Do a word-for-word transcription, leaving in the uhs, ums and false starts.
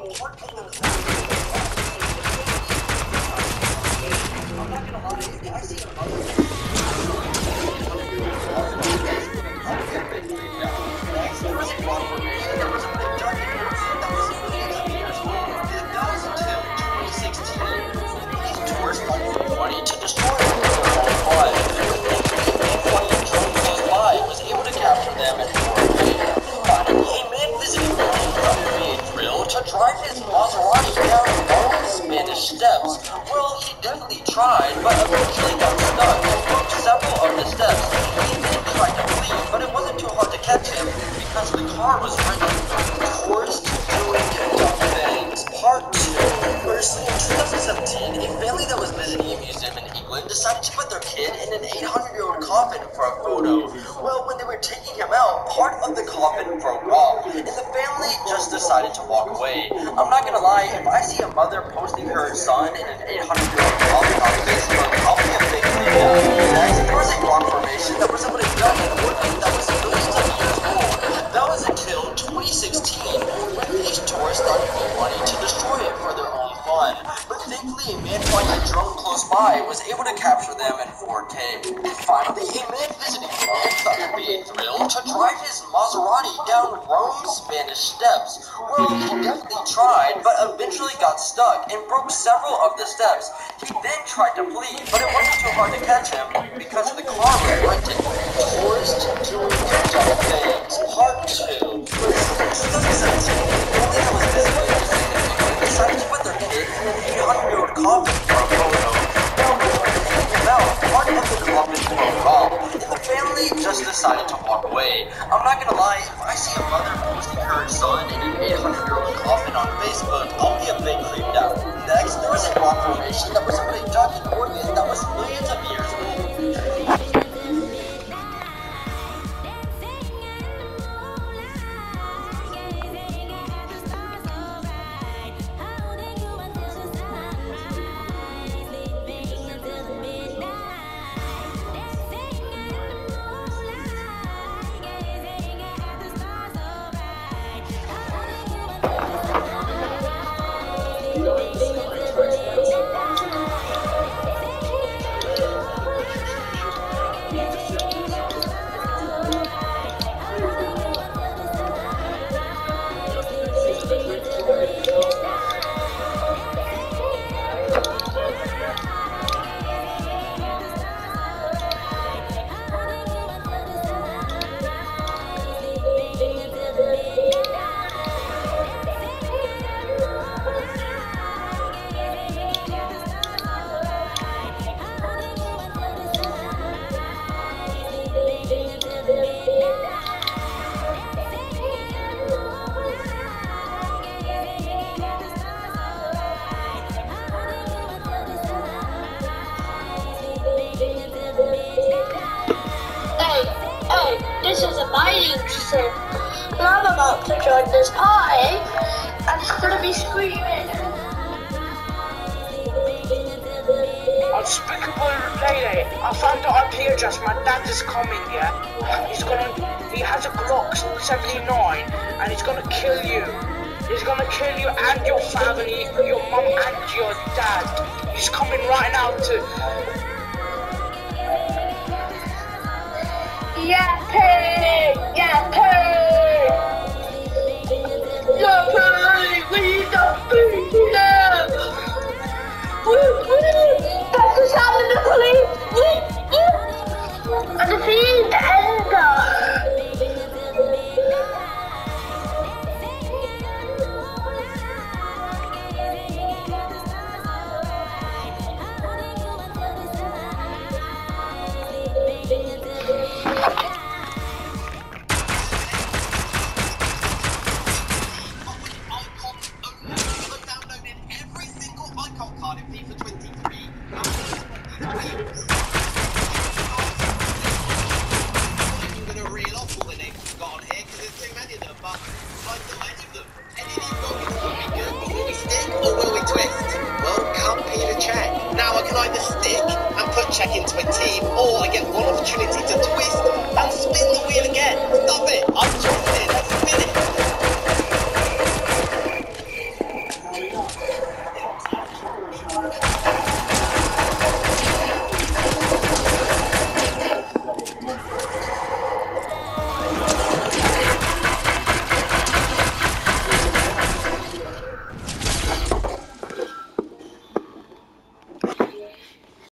To destroy them. Was able to capture them and finally a man visiting being thrilled to drive his Maserati down long Spanish steps. Well, he definitely tried, but eventually got stuck and broke several of the steps. He then tried to flee, but it wasn't too hard to catch him because the car was written Tourist Doing Dumb Things, Part two. First, in twenty seventeen, a family that was visiting a museum in England decided to put their kid in an eight hundred year old coffin for a photo. Well, when they were taking him out, part of the coffin broke off, and the family just decided to walk away. I'm not gonna lie, if I see a mother posting her son in an eight hundred year old coffin on Facebook, I'll be a big fan. Next, there was a rock formation that was able to dug in woodland that was millions of years old. That was until twenty sixteen, when these tourists started wanting to destroy it for their own fun. But thankfully, a man flying a drone close by was able to capture them in four K. Finally, a man visiting Rome thought he'd be thrilled to drive his Maserati down Rome's Spanish steps. Well, he definitely tried, but eventually got stuck and broke several of the steps. He then tried to flee, but it wasn't too hard to catch him because the car was rented. Tourist Doing Dumb Things, Part two. twenty seventeen, the family that was visiting a museum in England decided to put their kid in an eight hundred year old coffin for a photo. Now, when they were taking him out, part of the coffin broke off, and the family just decided to walk away. I'm not gonna lie, if I see a mother posting her son in an eight hundred year old coffin on Facebook, I'll be a bit creeped out. Next, there was a rock formation that was already dug in Oregon that was millions of years old. This is amazing. And I'm about to join this party, and it's gonna be screaming. Unspeakable lady, I found the I P address. My dad is coming, yeah? He's gonna, he has a Glock seventy-nine, and he's gonna kill you. He's gonna kill you and your family, your mum and your dad. He's coming right now to... Yeah, pig! Yeah, pig!